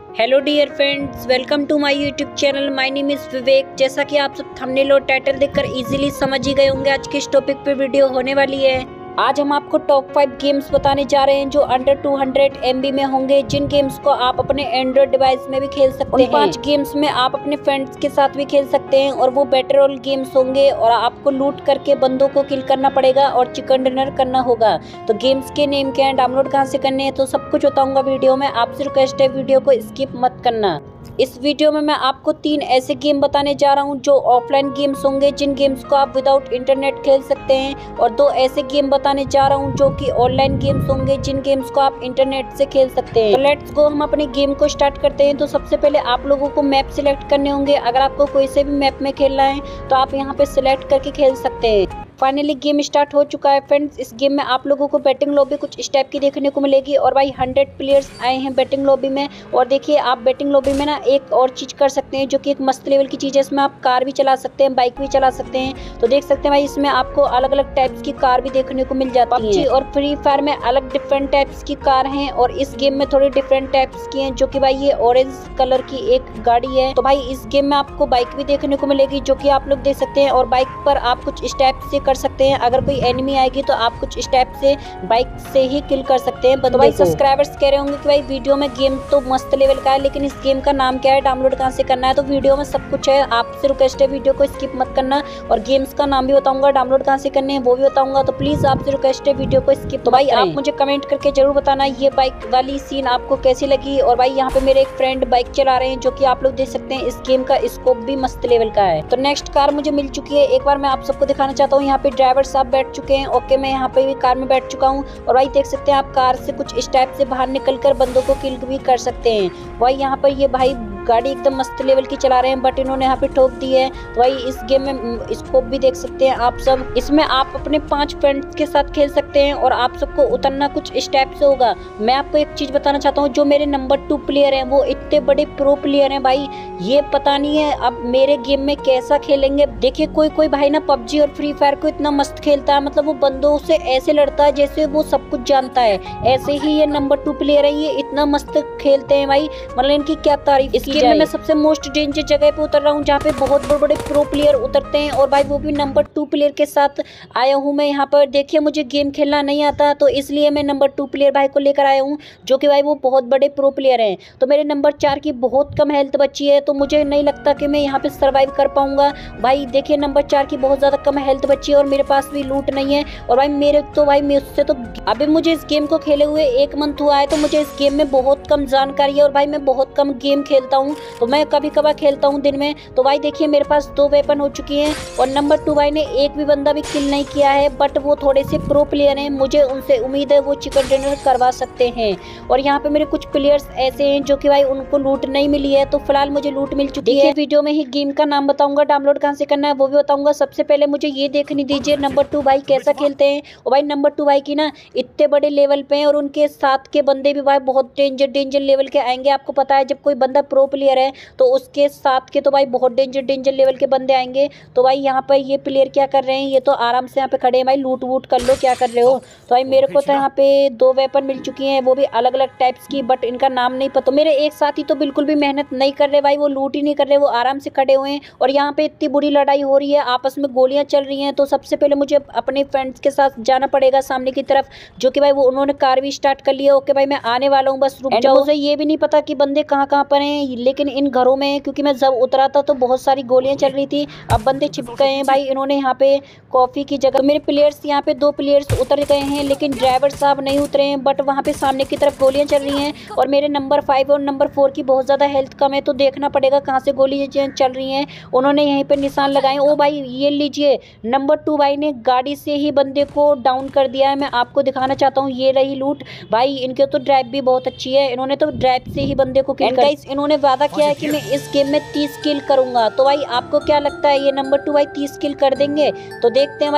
Hello dear friends, welcome to my YouTube channel. My name is Vivek. जैसा कि आप सब थंबनेल और टाइटल देखकर इजीली समझ ही गए होंगे आज किस टॉपिक पे वीडियो होने वाली है। आज हम आपको टॉप 5 गेम्स बताने जा रहे हैं जो अंडर 200 MB में होंगे, जिन गेम्स को आप अपने एंड्रॉइड डिवाइस में भी खेल सकते हैं। 5 गेम्स में आप अपने फ्रेंड्स के साथ भी खेल सकते हैं और वो बैटल रॉयल गेम्स होंगे और आपको लूट करके बंदों को किल करना पड़ेगा और चिकन डिनर करना होगा। तो गेम्स के नेम क्या है, डाउनलोड कहाँ से करने हैं, तो सब कुछ बताऊंगा वीडियो में। आपसे रिक्वेस्ट है वीडियो को स्किप मत करना। इस वीडियो में मैं आपको 3 ऐसे गेम बताने जा रहा हूं जो ऑफलाइन गेम्स होंगे, जिन गेम्स को आप विदाउट इंटरनेट खेल सकते हैं, और 2 ऐसे गेम बताने जा रहा हूं जो कि ऑनलाइन गेम्स होंगे, जिन गेम्स को आप इंटरनेट से खेल सकते हैं। तो लेट्स गो, हम अपने गेम को स्टार्ट करते हैं। तो सबसे पहले आप लोगों को मैप सिलेक्ट करने होंगे। अगर आपको कोई से भी मैप में खेलना है तो आप यहाँ पे सिलेक्ट करके खेल सकते हैं। फाइनली गेम स्टार्ट हो चुका है फ्रेंड्स। इस गेम में आप लोगों को बैटिंग लॉबी कुछ इस टाइप की देखने को मिलेगी और भाई 100 प्लेयर्स आए हैं बैटिंग लॉबी में। और देखिए, आप बैटिंग लॉबी में ना एक और चीज़ कर सकते हैं जो कि एक मस्त लेवल की चीज़ है। इसमें आप कार भी चला सकते हैं, बाइक भी चला सकते हैं। तो देख सकते हैं भाई, इसमें आपको अलग अलग टाइप्स की कार भी देखने को मिल जाती है। पबजी और फ्री फायर में अलग डिफरेंट टाइप्स की कार हैं और इस गेम में थोड़ी डिफरेंट टाइप्स की हैं, जो कि भाई ये ऑरेंज कलर की एक गाड़ी है। तो भाई इस गेम में आपको बाइक भी देखने को मिलेगी, जो कि आप लोग देख सकते हैं। और बाइक पर आप कुछ इस टाइप से कर सकते हैं, अगर कोई एनिमी आएगी तो आप कुछ इस टाइप से बाइक से ही किल कर सकते हैं। तो भाई सब्सक्राइबर्स कह रहे होंगे कि भाई वीडियो में गेम तो मस्त लेवल का है, लेकिन इस गेम का नाम क्या है, डाउनलोड कहाँ से करना है। तो वीडियो में सब कुछ है, आपसे रिक्वेस्ट है वीडियो को स्किप मत करना। और गेम्स का नाम भी बताऊंगा, डाउनलोड कहाँ से करने हैं वो भी बताऊंगा। तो प्लीज आपसे रिक्वेस्ट है वीडियो को स्किप। तो भाई आप मुझे कमेंट करके जरूर बताना ये बाइक वाली सीन आपको कैसी लगी। और भाई यहाँ पे मेरे एक फ्रेंड बाइक चला रहे हैं, जो कि आप लोग देख सकते हैं। इस गेम का स्कोप भी मस्त लेवल का है। तो नेक्स्ट कार मुझे मिल चुकी है, एक बार मैं आप सबको दिखाना चाहता हूँ। यहाँ पे ड्राइवर साहब बैठ चुके हैं। ओके, मैं यहाँ पे भी कार में बैठ चुका हूँ। और भाई देख सकते हैं, आप कार से कुछ इस टाइप से बाहर निकलकर बंदों को किल भी कर सकते हैं। भाई यहाँ पर ये भाई गाड़ी एकदम मस्त लेवल की चला रहे हैं, बट इन्होंने यहाँ पे ठोक दी है। तो भाई इस गेम में स्कोप भी देख सकते हैं आप सब। इसमें आप अपने 5 फ्रेंड्स के साथ खेल सकते हैं और आप सबको उतरना कुछ इस टाइप से होगा। मैं आपको एक चीज बताना चाहता हूँ, जो मेरे नंबर 2 प्लेयर हैं वो इतने बड़े प्रो प्लेयर हैं भाई, ये पता नहीं है अब मेरे गेम में कैसा खेलेंगे। देखिए, कोई कोई भाई ना पबजी और फ्री फायर को इतना मस्त खेलता है, मतलब वो बंदों से ऐसे लड़ता है जैसे वो सब कुछ जानता है। ऐसे ही ये नंबर 2 प्लेयर है, ये इतना मस्त खेलते हैं भाई, मतलब इनकी क्या तारीफ। इस गेम में मैं सबसे मोस्ट डेंजर जगह पे उतर रहा हूँ, जहाँ पे बहुत बड़े बड़े प्रो प्लेयर उतरते हैं। और भाई वो भी नंबर 2 प्लेयर के साथ आया हूँ मैं यहाँ पर। देखिए, मुझे गेम खेलना नहीं आता, तो इसलिए मैं नंबर 2 प्लेयर भाई को लेकर आया हूँ, जो कि भाई वो बहुत बड़े प्रो प्लेयर हैं। तो मेरे नंबर 4 की बहुत कम हेल्थ बची है, तो मुझे नहीं लगता कि मैं यहाँ पे सर्वाइव कर पाऊंगा। भाई देखिए, नंबर 4 की बहुत ज्यादा कम हेल्थ बची है और मेरे पास भी लूट नहीं है। और भाई मेरे तो भाई मैं उससे तो अभी मुझे इस गेम को खेले हुए 1 मंथ हुआ है, तो मुझे इस गेम में बहुत कम जानकारी है। और भाई मैं बहुत कम गेम खेलता हूँ, तो मैं कभी कभार खेलता हूँ दिन में। तो भाई देखिए, मेरे पास 2 वेपन हो चुकी हैं और नंबर 2 भाई ने एक भी बंदा भी किल नहीं किया है, बट वो थोड़े से प्रो प्लेयर हैं। मुझे उनसे उम्मीद है वो चिकन डिनर करवा सकते हैं। और यहाँ पे मेरे कुछ प्लेयर्स ऐसे हैं जो कि भाई उनको लूट नहीं मिली है, तो फिलहाल मुझे लूट मिल चुकी है। वीडियो में ही गेम का नाम बताऊंगा, डाउनलोड कहाँ से करना है वो भी बताऊंगा। सबसे पहले मुझे ये देखने दीजिए नंबर 2 भाई कैसा खेलते हैं। और भाई नंबर 2 भाई की ना इतने बड़े लेवल पे हैं और उनके साथ के बंदे भी भाई बहुत डेंजर लेवल के आएंगे। आपको पता है, जब कोई बंदा प्रो प्लेयर है तो उसके साथ के तो भाई बहुत डेंजर लेवल के बंदे आएंगे। तो भाई यहाँ पर ये प्लेयर क्या कर रहे हैं, ये तो आराम से यहाँ पे खड़े हैं। भाई लूट वूट कर लो, क्या कर रहे हो। तो भाई मेरे को तो यहाँ पे 2 वेपन मिल चुकी हैं, वो भी अलग अलग टाइप्स की, बट इनका नाम नहीं पता। मेरे एक साथी तो बिल्कुल भी मेहनत नहीं कर रहे भाई, वो लूट ही नहीं कर रहे, वो आराम से खड़े हुए हैं। और यहाँ पे इतनी बुरी लड़ाई हो रही है, आपस में गोलियां चल रही हैं। तो सबसे पहले मुझे अपने फ्रेंड्स के साथ जाना पड़ेगा सामने की तरफ, जो कि भाई वो उन्होंने कार भी स्टार्ट कर लिया। ओके भाई, मैं आने वाला हूँ, बस रुक जाओ। मुझे ये भी नहीं पता कि बंदे कहाँ कहाँ पर हैं, लेकिन इन घरों में, क्योंकि मैं जब उतरा था तो बहुत सारी गोलियां चल रही थी। अब बंदे छिप गए हैं भाई, इन्होंने यहाँ पे कॉफी की जगह। तो मेरे प्लेयर्स यहाँ पे 2 प्लेयर्स उतर गए हैं, लेकिन ड्राइवर साहब नहीं उतरे हैं, बट वहाँ पे सामने की तरफ गोलियां चल रही हैं। और मेरे नंबर 5 और नंबर 4 की बहुत ज्यादा हेल्थ कम है, तो देखना पड़ेगा कहाँ से गोली चल रही हैं। उन्होंने यहीं पे निशान लगाए। ओ भाई ये लीजिए, नंबर 2 भाई ने गाड़ी से ही बंदे को डाउन कर दिया है। मैं आपको दिखाना चाहता हूँ, ये रही लूट। भाई इनके तो ड्राइव भी बहुत अच्छी है, इन्होंने तो ड्राइव से ही बंदे को किल कर। इन्होंने वादा किया है कि मैं इस गेम में 30 किल करूंगा। तो भाई आपको क्या लगता है, ये नंबर 2 भाई 30 किल कर देंगे? तो देखते हैं भाई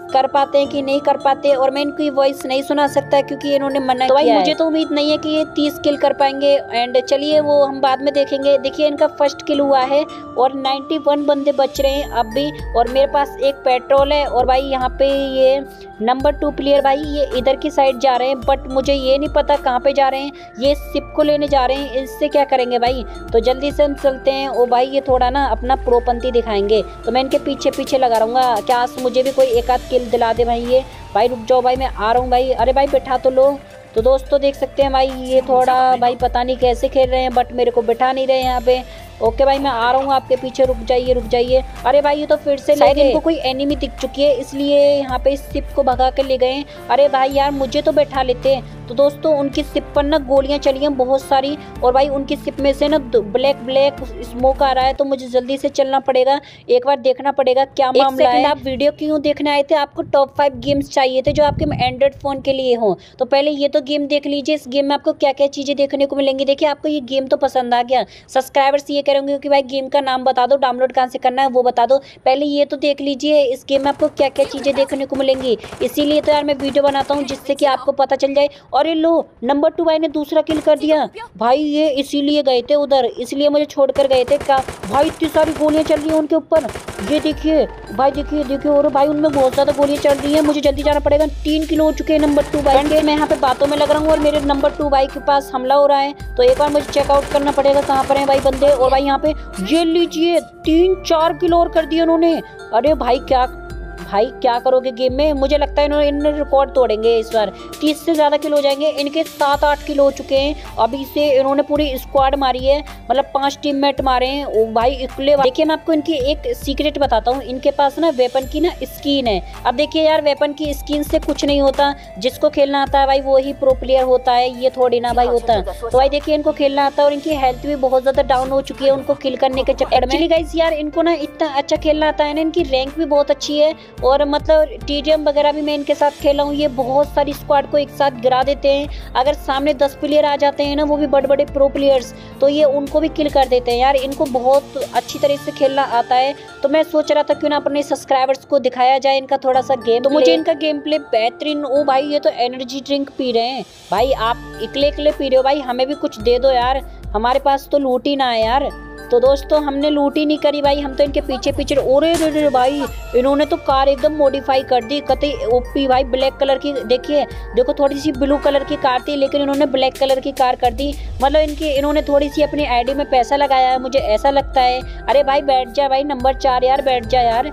कर पाते हैं कि नहीं कर पाते, और मैं इनकी वॉइस नहीं सुना सकता क्योंकि इन्होंने मना किया है। मुझे तो उम्मीद नहीं है कि ये 30 किल कर पाएंगे, एंड चलिए वो हम बाद में देखेंगे। देखिए इनका फर्स्ट किल हुआ है और 91 बंदे बच रहे हैं अब भी, और मेरे पास एक पेट्रोल है। और भाई यहाँ पे ये नंबर 2 प्लेयर भाई ये इधर की साइड जा रहे हैं, बट मुझे ये नहीं पता कहाँ पे जा रहे हैं। ये शिप को लेने जा रहे हैं, इससे क्या करेंगे भाई, तो जल्दी से हम चलते हैं। ओ भाई ये थोड़ा ना अपना प्रोपंथी दिखाएंगे, तो मैं इनके पीछे पीछे लगा रहूँगा। क्या मुझे भी कोई एक आध किल दिला दे भाई। ये भाई रुक जाओ भाई, मैं आ रहा हूँ भाई। अरे भाई बैठा तो लो। तो दोस्तों देख सकते हैं भाई ये थोड़ा भाई पता नहीं कैसे खेल रहे हैं, बट मेरे को बिठा नहीं रहे यहाँ पे। ओके भाई मैं आ रहा हूँ आपके पीछे, रुक जाइए रुक जाइए। अरे भाई ये तो फिर से ले गए, इनको कोई एनिमी दिख चुकी है इसलिए यहाँ पे इस शिप को भगा कर ले गए। अरे भाई यार मुझे तो बैठा लेते। तो दोस्तों उनकी शिप पर ना गोलियां चली हैं बहुत सारी, और भाई उनकी शिप में से ना ब्लैक ब्लैक स्मोक आ रहा है, तो मुझे जल्दी से चलना पड़ेगा। एक बार देखना पड़ेगा क्या मामला है। आप वीडियो क्यों देखने आए थे? आपको टॉप 5 गेम्स चाहिए थे जो आपके एंड्रॉइड फोन के लिए हो, तो पहले ये तो गेम देख लीजिए। इस गेम में आपको क्या क्या चीजें देखने को मिलेंगी। देखिए आपको ये गेम तो पसंद आ गया, सब्सक्राइबर्स ये करेंगे कि भाई गेम का नाम बता दो, डाउनलोड कहाँ से करना है वो बता दो। पहले ये तो देख लीजिए इस गेम में आपको क्या क्या चीजें देखने को मिलेंगी। इसीलिए तो यार मैं वीडियो बनाता हूँ जिससे कि आपको पता चल जाए। और ये लो नंबर 2 भाई ने दूसरा किल कर दिया। भाई ये इसीलिए गए थे उधर, इसलिए मुझे छोड़कर गए थे क्या। भाई इतनी सारी गोलियां चल रही हैं उनके ऊपर, ये देखिए भाई, देखिए देखिए। और भाई उनमें बहुत ज्यादा गोलियां चल रही हैं, मुझे जल्दी जाना पड़ेगा। 3 किलो हो चुके हैं नंबर 2 भाई के। मैं यहाँ पे बातों में लग रहा हूँ और मेरे नंबर 2 भाई के पास हमला हो रहा है, तो एक बार मुझे चेकआउट करना पड़ेगा कहाँ पर है भाई बंदे। और भाई यहाँ पे ये लीजिए 3-4 किलो और कर दिए उन्होंने। अरे भाई क्या करोगे गेम में? मुझे लगता है इन्होंने रिकॉर्ड तोड़ेंगे इस बार, 30 से ज्यादा किलो हो जाएंगे। इनके 7-8 किलो हो चुके हैं अभी से। इन्होंने पूरी स्क्वाड मारी है, मतलब 5 टीममेट मारे हैं। ओ भाई इकले। देखिए मैं आपको इनकी एक सीक्रेट बताता हूँ, इनके पास ना वेपन की ना स्किन है। अब देखिए यार वेपन की स्किन से कुछ नहीं होता, जिसको खेलना आता है भाई वो ही प्रो प्लेयर होता है, ये थोड़ी ना भाई होता है। तो भाई देखिए इनको खेलना आता है, और इनकी हेल्थ भी बहुत ज्यादा डाउन हो चुकी है उनको किल करने के चक्कर में। एक्चुअली गाइस यार इनको ना इतना अच्छा खेलना आता है ना, इनकी रैंक भी बहुत अच्छी है, और मतलब टीडीएम वगैरह भी मैं इनके साथ खेला हूँ। ये बहुत सारी स्क्वाड को एक साथ गिरा देते हैं। अगर सामने 10 प्लेयर आ जाते हैं ना, वो भी बड़े बड़े प्रो प्लेयर्स, तो ये उनको भी किल कर देते हैं। यार इनको बहुत अच्छी तरह से खेलना आता है, तो मैं सोच रहा था क्यों ना अपने सब्सक्राइबर्स को दिखाया जाए इनका थोड़ा सा गेम। तो मुझे इनका गेम प्ले बेहतरीन। ओ भाई ये तो एनर्जी ड्रिंक पी रहे हैं भाई, आप इकले इकले पी रहे हो भाई, हमें भी कुछ दे दो यार, हमारे पास तो लूट ही ना है यार। तो दोस्तों हमने लूट ही नहीं करी भाई, हम तो इनके पीछे पीछे। ओरे रे भाई इन्होंने तो कार एकदम मॉडिफाई कर दी, कतई ओपी भाई। ब्लैक कलर की देखिए, देखो थोड़ी सी ब्लू कलर की कार थी, लेकिन इन्होंने ब्लैक कलर की कार कर दी। मतलब इन्होंने थोड़ी सी अपनी आईडी में पैसा लगाया है, मुझे ऐसा लगता है। अरे भाई बैठ जा भाई नंबर 4 यार, बैठ जा यार।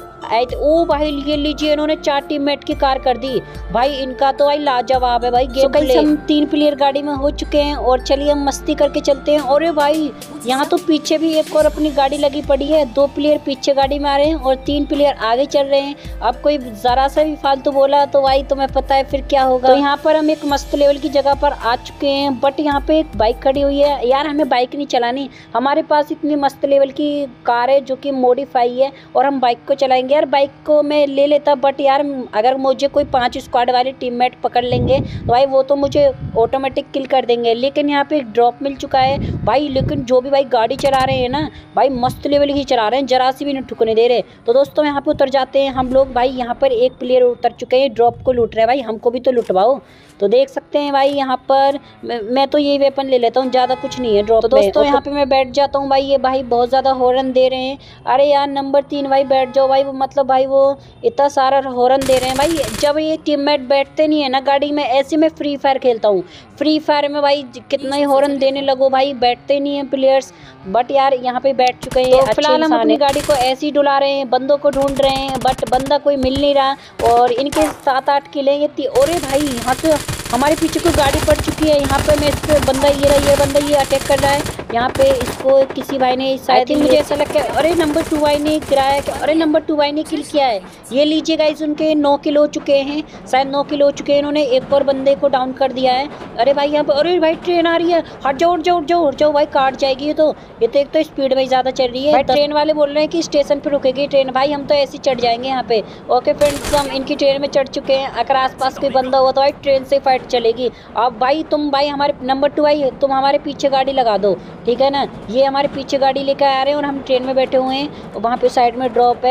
ओ भाई ये लीजिए इन्होंने 4 टीममेट की कार कर दी भाई, इनका तो भाई लाजवाब है भाई गेम प्ले। हम 3 प्लेयर गाड़ी में हो चुके हैं, और चलिए हम मस्ती करके चलते हैं। और भाई यहाँ तो पीछे भी एक और अपनी गाड़ी लगी पड़ी है, 2 प्लेयर पीछे गाड़ी में आ रहे हैं और 3 प्लेयर आगे चल रहे हैं। अब कोई जरा सा भी फालतू बोला तो भाई तुम्हें पता है फिर क्या होगा। तो यहाँ पर हम एक मस्त लेवल की जगह पर आ चुके हैं, बट यहाँ पे एक बाइक खड़ी हुई है। यार हमें बाइक नहीं चलानी, हमारे पास इतनी मस्त लेवल की कार है जो कि मॉडिफाई है, और हम बाइक को चलाएंगे। यार बाइक को मैं ले लेता, बट यार अगर मुझे कोई 5 स्क्वाड वाले टीममेट पकड़ लेंगे तो भाई वो तो मुझे ऑटोमेटिक किल कर देंगे। लेकिन यहाँ पे एक ड्रॉप मिल चुका है भाई, लेकिन जो भी भाई गाड़ी चला रहे हैं ना भाई मस्त लेवल की चला रहे हैं, जरा सी भी नहीं ठुकने दे रहे। तो दोस्तों यहाँ पे उतर जाते हैं हम लोग। भाई यहाँ पर एक प्लेयर उतर चुके हैं, ड्रॉप को लूट रहे हैं भाई, हमको भी तो लुटवाओ। तो देख सकते हैं भाई यहाँ पर मैं तो यही वेपन ले लेता हूँ, ज़्यादा कुछ नहीं है ड्रॉप। तो दोस्तों यहाँ पे मैं बैठ जाता हूँ भाई। ये भाई बहुत ज़्यादा हॉर्न दे रहे हैं। अरे यार नंबर 3 भाई बैठ जाओ भाई, वो मतलब भाई वो इतना सारा हॉर्न दे रहे हैं भाई। जब ये टीममेट बैठते नहीं है ना गाड़ी में, ऐसे में फ्री फायर खेलता हूँ। फ्री फायर में भाई कितना ही हॉर्न देने लगो भाई, बैठते नहीं है प्लेयर्स। बट यार यहाँ पे बैठ चुके हैं। तो फिलहाल हम अपनी गाड़ी को ऐसे ही डुला रहे हैं, बंदों को ढूंढ रहे हैं, बट बंदा कोई मिल नहीं रहा। और इनके 7-8 किले ये। और भाई यहाँ पे हमारे पीछे कोई गाड़ी पड़ चुकी है। यहाँ पे मैं इस पे बंदा ये अटैक कर रहा है। यहाँ पे इसको किसी भाई ने शायद ही मुझे ऐसा लगता है। अरे नंबर 2 भाई ने गिराया क्या? अरे नंबर 2 भाई ने किल किया है। ये लीजिए गाइस उनके 9 किलो हो चुके हैं, शायद 9 किलो हो चुके हैं। इन्होंने एक और बंदे को डाउन कर दिया है। अरे भाई यहाँ पे अरे भाई ट्रेन आ रही है, हट जाओ भाई, काट जाएगी ये तो एक तो स्पीड में ज़्यादा चल रही है। ट्रेन वाले बोल रहे हैं कि स्टेशन पे रुकेगी ट्रेन। भाई हम तो ऐसे चढ़ जाएंगे यहाँ पे। ओके फ्रेंड्स हम इनकी ट्रेन में चढ़ चुके हैं। अगर आसपास कोई बंदा हुआ तो भाई ट्रेन से फाइट चलेगी। अब भाई तुम भाई हमारे नंबर 2 भाई तुम हमारे पीछे गाड़ी लगा दो, ठीक है ना। ये हमारे पीछे गाड़ी लेकर आ रहे हैं और हम ट्रेन में बैठे हुए हैं, वहाँ पे साइड में ड्रॉप है।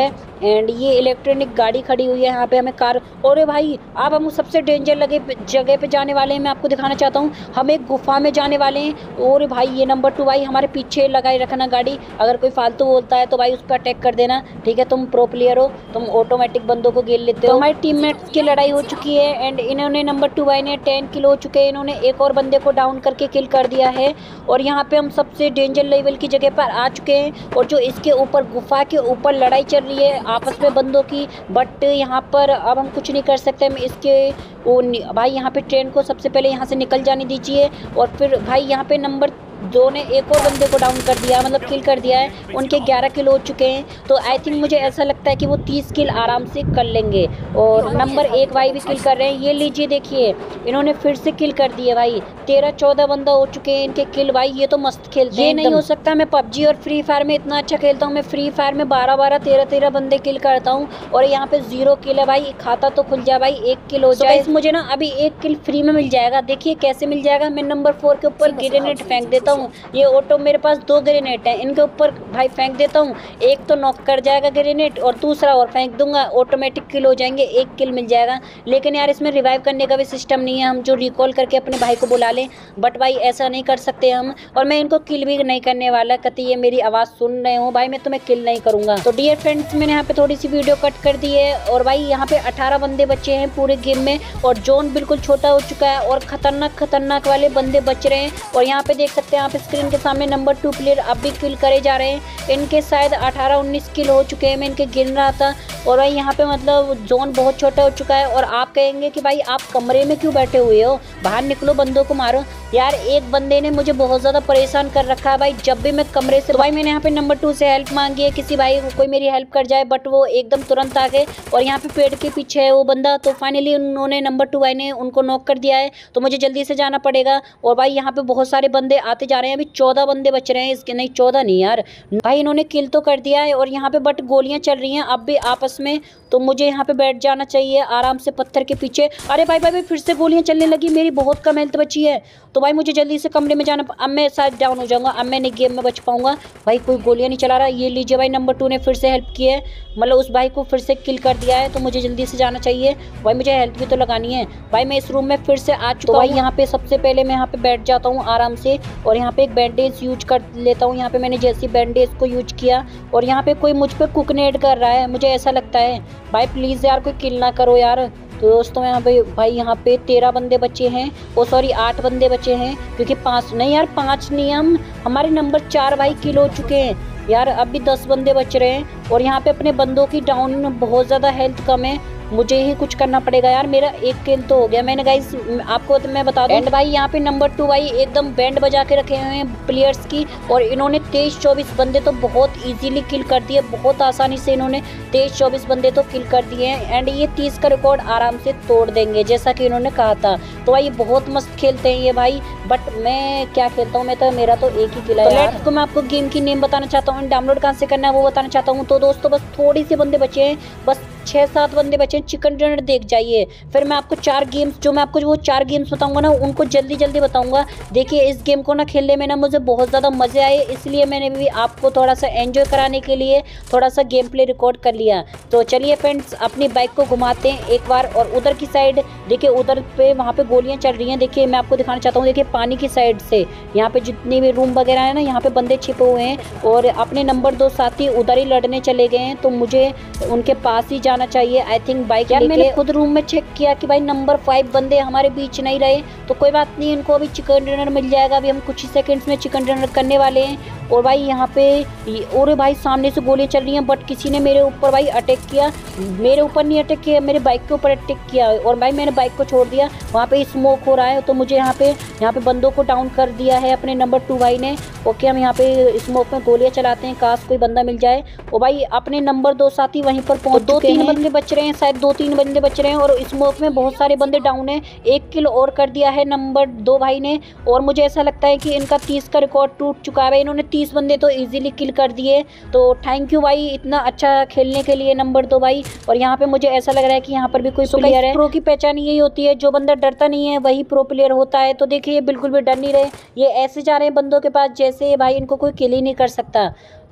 एंड ये इलेक्ट्रॉनिक गाड़ी खड़ी हुई है यहाँ पे हमें कार। और भाई अब हम सबसे डेंजर लगे जगह पे जाने वाले हैं। मैं आपको दिखाना चाहता हूँ, हम एक गुफा में जाने वाले हैं। और भाई ये नंबर 2 भाई हमारे पीछे लगाए रखना गाड़ी, अगर कोई फालतू बोलता है तो भाई उस पर अटैक कर देना, ठीक है। तुम प्रो प्लेयर हो, तुम ऑटोमेटिक बंदों को गिर लेते हो। तो हमारी टीममेट्स की लड़ाई हो चुकी है एंड इन्होंने नंबर 2 भाई ने 10 किल हो चुके हैं। इन्होंने एक और बंदे को डाउन करके किल कर दिया है और यहाँ पे हम सबसे डेंजर लेवल की जगह पर आ चुके हैं। और जो इसके ऊपर गुफा के ऊपर लड़ाई चल रही है आपस में बंदों की, बट यहाँ पर अब हम कुछ नहीं कर सकते। हम इसके वो भाई यहाँ पे ट्रेन को सबसे पहले यहाँ से निकल जाने दीजिए। और फिर भाई यहाँ पे नंबर 2 ने एक और बंदे को डाउन कर दिया, मतलब किल कर दिया है। उनके 11 किल हो चुके हैं, तो आई थिंक मुझे ऐसा लगता है कि वो 30 किल आराम से कर लेंगे। और नंबर 1 भाई भी किल कर रहे हैं। ये लीजिए देखिए, इन्होंने फिर से किल कर दिए भाई। 13-14 बंदा हो चुके हैं इनके किल भाई। ये तो मस्त खेलते हैं। ये नहीं हो सकता, मैं पबजी और फ्री फायर में इतना अच्छा खेलता हूँ। मैं फ्री फायर में 12-12, 13-13 बंदे किल करता हूँ और यहाँ पे 0 किल है भाई। खाता तो खुल जाए भाई, 1 किल हो जाए। मुझे ना अभी 1 किल फ्री में मिल जाएगा। देखिए कैसे मिल जाएगा। मैं नंबर 4 के ऊपर ग्रेनेड फेंक देता हूँ। ये ऑटो मेरे पास 2 ग्रेनेड है, इनके ऊपर भाई फेंक देता हूँ। एक तो नॉक कर जाएगा ग्रेनेड और दूसरा और फेंक दूंगा, ऑटोमेटिक किल हो जाएंगे, 1 किल मिल जाएगा। लेकिन यार इसमें रिवाइव करने का भी सिस्टम नहीं है, हम जो रिकॉल करके अपने भाई को बुला लें, बट भाई ऐसा नहीं कर सकते हम। और मैं इनको किल भी नहीं करने वाला, कति ये मेरी आवाज़ सुन रहे हो भाई, मैं तुम्हें किल नहीं करूँगा। तो डियर फ्रेंड्स, मैंने यहाँ पे थोड़ी सी वीडियो कट कर दी है और भाई यहाँ पे 18 बंदे बचे हैं पूरे गेम में और जोन बिल्कुल छोटा हो चुका है और खतरनाक वाले बंदे बच रहे हैं। और यहाँ पे देख सकते हैं आप स्क्रीन के सामने नंबर 2 प्लेयर अब भी किल करे जा रहे हैं। इनके शायद 18-19 किल हो चुके हैं, मैं इनके गिन रहा था। और भाई यहाँ पे मतलब जोन बहुत छोटा हो चुका है। और आप कहेंगे कि भाई आप कमरे में क्यों बैठे हुए हो, बाहर निकलो, बंदों को मारो। यार एक बंदे ने मुझे बहुत ज़्यादा परेशान कर रखा है भाई, जब भी मैं कमरे से। तो भाई मैंने यहाँ पे नंबर 2 से हेल्प मांगी है, किसी भाई को कोई मेरी हेल्प कर जाए, बट वो एकदम तुरंत आ गए। और यहाँ पे पेड़ के पीछे है वो बंदा, तो फाइनली उन्होंने नंबर 2 भाई ने उनको नॉक कर दिया है। तो मुझे जल्दी से जाना पड़ेगा। और भाई यहाँ पे बहुत सारे बंदे आते जा रहे हैं, अभी 14 बंदे बच रहे हैं इसके, नहीं 14 नहीं यार भाई, इन्होंने किल तो कर दिया है। और यहाँ पे बट गोलियां चल रही हैं अब भी आपस में, तो मुझे यहाँ पे बैठ जाना चाहिए आराम से पत्थर के पीछे। अरे भाई फिर से गोलियां चलने लगी, मेरी बहुत कम हेल्थ बची है। तो भाई मुझे जल्दी से कमरे में जाना, अब मैं शायद डाउन हो जाऊंगा, अब मैं नहीं गेम में बच पाऊंगा। भाई कोई गोलियां नहीं चला रहा। ये लीजिए भाई, नंबर 2 ने फिर से हेल्प की है, मतलब उस भाई को फिर से किल कर दिया है। तो मुझे जल्दी से जाना चाहिए भाई, मुझे हेल्प भी तो लगानी है भाई। मैं इस रूम में फिर से आ चुका हूँ। भाई यहाँ पे सबसे पहले मैं यहाँ पे बैठ जाता हूँ आराम से और यहाँ पे एक बैंडेज यूज कर लेता हूँ। यहाँ पे मैंने जैसी बैंडेज को यूज किया और यहाँ पे कोई मुझ पे कुकनेड कर रहा है, मुझे ऐसा लगता है। भाई प्लीज़ यार कोई किल ना करो यार। तो दोस्तों यहाँ पे भाई यहाँ पे 13 बंदे बचे हैं, ओ सॉरी 8 बंदे बचे हैं, क्योंकि 5 नहीं यार, 5 नहीं, हमारे नंबर 4 भाई किल हो चुके हैं यार। अब भी 10 बंदे बच रहे हैं और यहाँ पे अपने बंदों की डाउन बहुत ज़्यादा हेल्थ कम है, मुझे ही कुछ करना पड़ेगा यार। मेरा 1 किल तो हो गया मैंने गाइस, आपको तो मैं बता दूं। एंड भाई यहाँ पे नंबर 2 भाई एकदम बैंड बजा के रखे हुए हैं प्लेयर्स की, और इन्होंने 23-24 बंदे तो बहुत इजीली किल कर दिए, बहुत आसानी से इन्होंने 23-24 बंदे तो किल कर दिए हैं। एंड ये 30 का रिकॉर्ड आराम से तोड़ देंगे जैसा कि इन्होंने कहा था। तो भाई बहुत मस्त खेलते हैं ये भाई, बट मैं क्या खेलता हूँ, मैं तो मेरा तो 1 ही किल है यार। तो मैं आपको गेम की नेम बताना चाहता हूँ, डाउनलोड कहाँ से करना है वो बताना चाहता हूँ। तो दोस्तों बस थोड़ी सी बंदे बचे हैं, बस 6-7 बंदे बचे हैं। चिकन डिनर देख जाइए, फिर मैं आपको 4 गेम्स, जो मैं आपको वो 4 गेम्स बताऊंगा ना, उनको जल्दी बताऊंगा। देखिए इस गेम को ना खेलने में ना मुझे बहुत ज़्यादा मज़े आए, इसलिए मैंने भी आपको थोड़ा सा एंजॉय कराने के लिए थोड़ा सा गेम प्ले रिकॉर्ड कर लिया। तो चलिए फ्रेंड्स, अपनी बाइक को घुमाते हैं एक बार। और उधर की साइड देखिए, उधर पे वहाँ पे गोलियाँ चल रही हैं। देखिए मैं आपको दिखाना चाहता हूँ, देखिए पानी की साइड से यहाँ पे जितने भी रूम वगैरह है ना, यहाँ पे बंदे छिपे हुए हैं और अपने नंबर 2 साथी उधर ही लड़ने चले गए हैं, तो मुझे उनके पास ही जाना चाहिए आई थिंक बाइक। यार मैंने खुद रूम में चेक किया कि भाई नंबर 5 बंदे हमारे बीच नहीं रहे, तो कोई बात नहीं, इनको अभी चिकन डिनर मिल जाएगा। अभी हम कुछ ही सेकंड्स में चिकन डिनर करने वाले हैं। और भाई यहाँ पे और भाई सामने से गोलियां चल रही हैं, बट किसी ने मेरे ऊपर भाई अटैक किया, मेरे ऊपर नहीं अटैक किया, मेरे बाइक के ऊपर अटैक किया। और भाई मैंने बाइक को छोड़ दिया, वहाँ पे स्मोक हो रहा है, तो मुझे यहाँ पे बंदों को डाउन कर दिया है अपने नंबर 2 भाई ने। ओके, हम यहाँ पे स्मोक में गोलियां चलाते हैं, काश कोई बंदा मिल जाए। और भाई अपने नंबर 2 साथी वहीं पर पहुँच चुके हैं। 2-3 बंदे बच रहे हैं, शायद 2-3 बंदे बच रहे हैं और स्मोक में बहुत सारे बंदे डाउन हैं। 1 किल और कर दिया है नंबर 2 भाई ने, और मुझे ऐसा लगता है कि इनका 30 का रिकॉर्ड टूट चुका है। इन्होंने 30 बंदे तो इजीली किल कर दिए, तो थैंक यू भाई इतना अच्छा खेलने के लिए नंबर 2 भाई। और यहाँ पे मुझे ऐसा लग रहा है कि यहाँ पर भी कोई प्लेयर है। प्रो की पहचान यही होती है, जो बंदा डरता नहीं है वही प्रो प्लेयर होता है। तो देखिए ये बिल्कुल भी डर नहीं रहे, ये ऐसे जा रहे हैं बंदों के पास जैसे भाई इनको कोई किल ही नहीं कर सकता।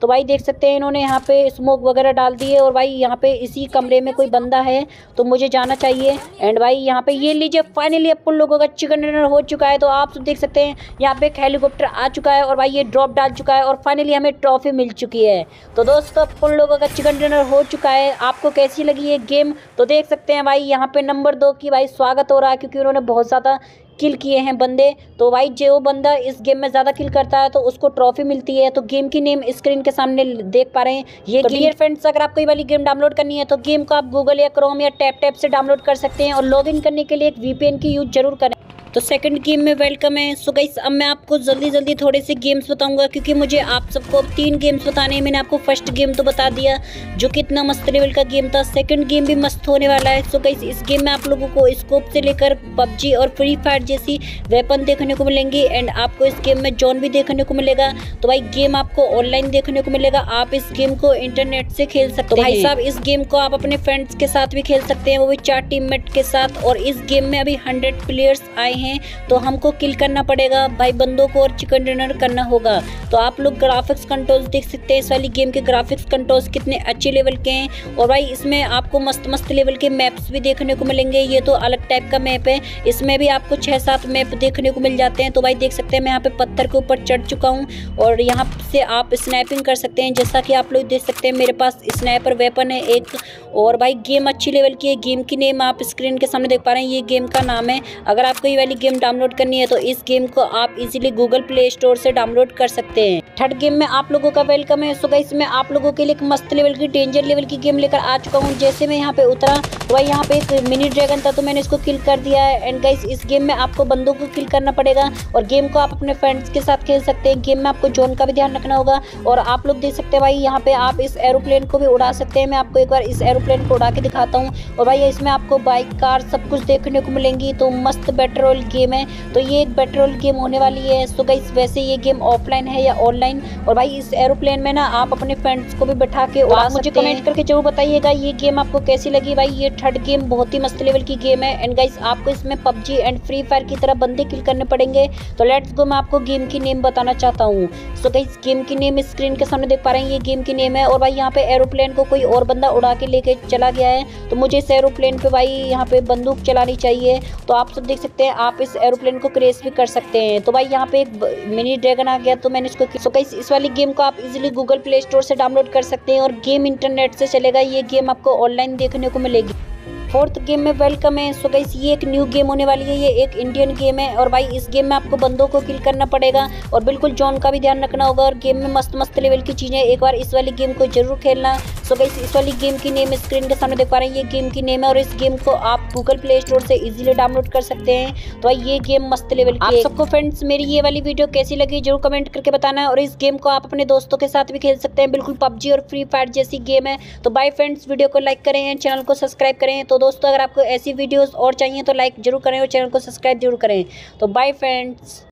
तो भाई देख सकते हैं इन्होंने यहाँ पे स्मोक वगैरह डाल दी है और भाई यहाँ पे इसी कमरे में कोई बंदा है तो मुझे जाना चाहिए। एंड भाई यहाँ पे ये लीजिए फाइनली अपन लोगों का चिकन डिनर हो चुका है। तो आप सब देख सकते हैं यहाँ पे एक हेलीकॉप्टर आ चुका है और भाई ये ड्रॉप डाल चुका है और फाइनली हमें ट्रॉफी मिल चुकी है। तो दोस्तों अपन लोगों का चिकन डिनर हो चुका है। आपको कैसी लगी ये गेम? तो देख सकते हैं भाई यहाँ पे नंबर 2 की भाई स्वागत हो रहा है क्योंकि उन्होंने बहुत ज़्यादा किल किए हैं बंदे। तो भाई जो बंदा इस गेम में ज़्यादा किल करता है तो उसको ट्रॉफी मिलती है। तो गेम की नेम स्क्रीन के सामने देख पा रहे हैं ये। तो डियर फ्रेंड्स, अगर आपको ये वाली गेम डाउनलोड करनी है तो गेम को आप गूगल या क्रोम या टैप से डाउनलोड कर सकते हैं और लॉगिन करने के लिए एक VPN की यूज जरूर करें। तो सेकंड गेम में वेलकम है। सो गाइस अब मैं आपको जल्दी थोड़े से गेम्स बताऊंगा क्योंकि मुझे आप सबको अब 3 गेम्स बताने हैं। मैंने आपको फर्स्ट गेम तो बता दिया जो कितना मस्त लेवल का गेम था। सेकंड गेम भी मस्त होने वाला है। सो गाइस इस गेम में आप लोगों को स्कोप से लेकर PUBG और फ्री फायर जैसी वेपन देखने को मिलेंगी एंड आपको इस गेम में जोन भी देखने को मिलेगा। तो भाई गेम आपको ऑनलाइन देखने को मिलेगा। आप इस गेम को इंटरनेट से खेल सकते हैं। तो भाई साहब इस गेम को आप अपने फ्रेंड्स के साथ भी खेल सकते हैं, वो भी 4 टीममेट के साथ। और इस गेम में अभी 100 प्लेयर्स आए हैं तो हमको किल करना पड़ेगा भाई बंदों को और चिकन डिनर करना होगा। तो आप लोग ग्राफिक्स कंट्रोल्स देख सकते हैं। इस वाली गेम के ग्राफिक्स कंट्रोल्स कितने अच्छे लेवल के हैं और भाई इसमें आपको मस्त लेवल के मैप्स भी देखने को मिलेंगे। ये तो अलग टाइप का मैप है, इसमें भी आपको 6-7 मैप देखने को मिल जाते हैं। तो भाई देख सकते हैं मैं यहाँ पे पत्थर के ऊपर चढ़ चुका हूँ और यहाँ से आप स्नाइपिंग कर सकते हैं। जैसा कि आप लोग देख सकते हैं मेरे पास स्नाइपर वेपन है एक। और भाई गेम अच्छी लेवल की है। गेम की नेम आप स्क्रीन के सामने देख पा रहे हैं, ये गेम का नाम है। अगर आपको ये वाली गेम डाउनलोड करनी है तो इस गेम को आप इजीली गूगल प्ले स्टोर से डाउनलोड कर सकते हैं। थर्ड गेम में आप लोगों का वेलकम है। सो गाइस मैं आप लोगों के लिए एक मस्त लेवल की डेंजर लेवल की गेम लेकर आ चुका हूँ। जैसे मैं यहाँ पे उतरा तो भाई यहाँ पे एक मिनी ड्रैगन था तो मैंने इसको किल कर दिया है। एंड गाइस इस गेम में आपको बंदों को किल करना पड़ेगा और गेम को आप अपने फ्रेंड्स के साथ खेल सकते हैं। गेम में आपको जोन का भी ध्यान रखना होगा। और आप लोग देख सकते हैं भाई यहाँ पे आप इस एरोप्लेन को भी उड़ा सकते हैं। मैं आपको एक बार इस एरोप्लेन को उड़ा के दिखाता हूँ। और भाई इसमें आपको बाइक कार सब कुछ देखने को मिलेंगी। तो मस्त बैटल रॉयल गेम है। तो ये एक बैटल रॉयल गेम होने वाली है। सो गाइस वैसे ये गेम ऑफलाइन है या ऑनलाइन। और भाई इस एरोप्लेन में ना आप अपने फ्रेंड्स को भी बैठा के उड़ा सकते हैं। मुझे कमेंट करके जरूर बताइएगा ये गेम आपको कैसी लगी। भाई ये थर्ड गेम बहुत ही मस्त लेवल की गेम है। एंड गाइस आपको इसमें PUBG एंड फ्री फायर की तरह बंदे किल करने पड़ेंगे। तो लेट्स गो, मैं आपको गेम की नेम बताना चाहता हूँ। सो गाइस गेम की नेम स्क्रीन के सामने देख पा रहे हैं, ये गेम की नेम है। और भाई यहाँ पे एरोप्लेन को कोई और बंदा उड़ा के लेके चला गया है तो मुझे इस एरोप्लेन पे भाई यहाँ पे बंदूक चलानी चाहिए। तो आप सब देख सकते हैं आप इस एरोप्लेन को क्रेश भी कर सकते हैं। तो भाई यहाँ पे एक मिनी ड्रैगन आ गया तो मैंने इसको। सो गाइस इस वाली गेम को आप इजीली गूगल प्ले स्टोर से डाउनलोड कर सकते हैं और गेम इंटरनेट से चलेगा। ये गेम आपको ऑनलाइन देखने को मिलेगी। फोर्थ गेम में वेलकम है। सो गाइस ये एक न्यू गेम होने वाली है। ये एक इंडियन गेम है और भाई इस गेम में आपको बंदों को किल करना पड़ेगा और बिल्कुल जोन का भी ध्यान रखना होगा। और गेम में मस्त लेवल की चीज़ें, एक बार इस वाली गेम को जरूर खेलना। सो गाइस इस वाली गेम की नेम स्क्रीन के सामने देख पा रहे हैं, ये गेम की नेम है और इस गेम को आप गूगल प्ले स्टोर से इजीली डाउनलोड कर सकते हैं। तो भाई ये गेम मस्त लेवल की है। आप सबको फ्रेंड्स मेरी ये वाली वीडियो कैसी लगी जरूर कमेंट करके बताना। और इस गेम को आप अपने दोस्तों के साथ भी खेल सकते हैं। बिल्कुल PUBG और फ्री फायर जैसी गेम है। तो बाय फ्रेंड्स, वीडियो को लाइक करें, चैनल को सब्सक्राइब करें। तो दोस्तों अगर आपको ऐसी वीडियोस और चाहिए तो लाइक जरूर करें और चैनल को सब्सक्राइब जरूर करें। तो बाय फ्रेंड्स।